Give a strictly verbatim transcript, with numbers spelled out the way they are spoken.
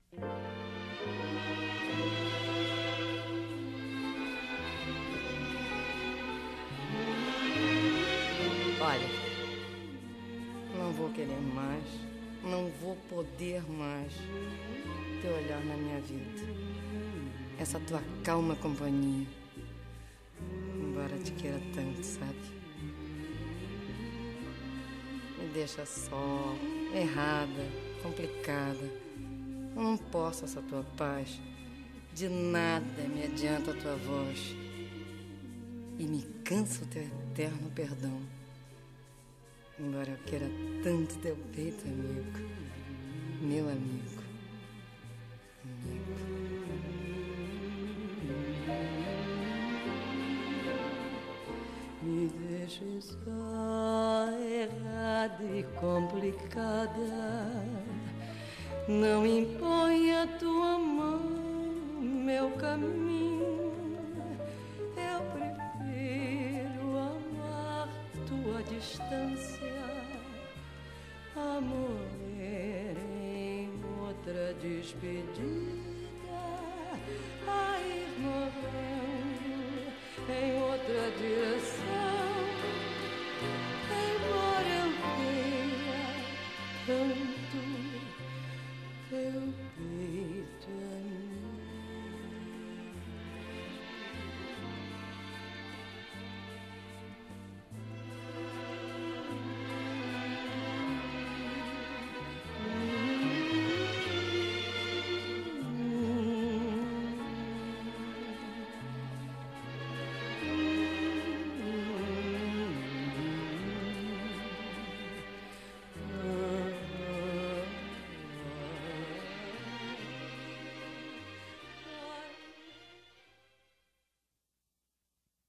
Olha, não vou querer mais, não vou poder mais teu olhar na minha vida, essa tua calma companhia, embora te queira tanto, sabe? Me deixa só, errada, complicada. Eu não posso essa tua paz, de nada me adianta a tua voz, e me cansa o teu eterno perdão. Embora eu queira tanto teu peito, amigo, meu amigo, amigo. Me deixe só, errada e complicada. Não imponha tua mão no meu caminho. Eu prefiro amar tua distância a morrer em outra despedida, a ir morrendo em outra direção.